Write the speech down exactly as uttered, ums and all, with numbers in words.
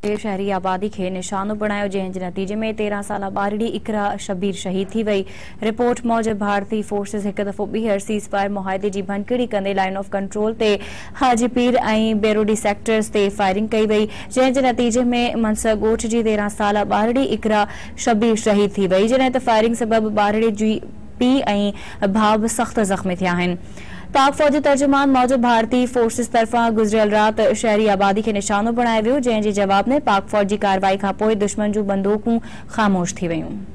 शहरी आबादी के निशानो बणायो, जंहिं नतीजे में तेरह साल ॿारड़ी इकरा शबीर शहीद थी वई। रिपोर्ट मूजिब भारतीय फोर्सिस एक दफ़ो ॿीहर सीज़ फायर मुआहदे की भनकड़ी कंदे लाइन ऑफ कंट्रोल ते हाजीपीर ऐं बेरोडी सेक्टर्स ते फायरिंग कई वई, जंहिं नतीजे में मनसर ॻोठ जी तेरह साल ॿारड़ी इकरा शबीर शहीद थी वई, जॾहिं त फायरिंग सबब ॿारड़ी जी पीउ ऐं भाउ बि सख़्त ज़ख़्मी थिया आहिनि। पाक फौजी तर्जुमान मूजिब भारतीय फोर्सिस तरफ़ां गुज़रियल रात शहरी आबादी के निशानो बणायो वियो, जंहिं जे जवाब में पाक फौज जी कार्रवाई खां पोइ दुश्मन जूं बंदूकूं ख़ामोश थी वयूं।